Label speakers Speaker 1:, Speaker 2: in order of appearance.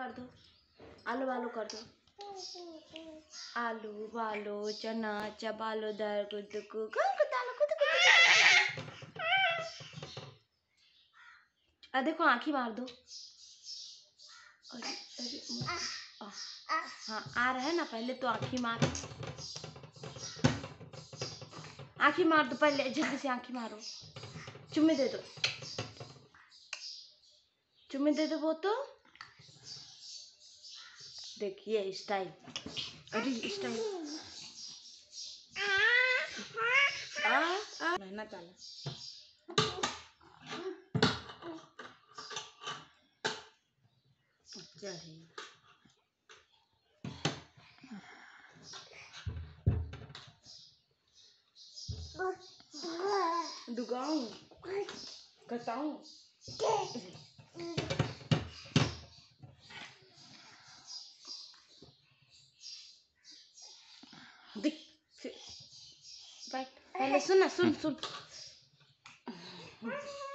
Speaker 1: कर दो, आलू वालू कर दो। आलू बालो चना चबालो दर कुद को दालो कुद कुद। देखो आँखी मार दो। अरे अरे हाँ आ रहा है ना, पहले तो आँखी मार, आँखी मार दो पहले, जल्दी से आँखी मारो। चुम्मी दे दो, चुम्मी दे दो वो तो। देखिए स्टाइल, अरे स्टाइल रहना ताला। अच्छा है दुगाऊं कटाऊं। देख पहले सुन ना, सुन सुन।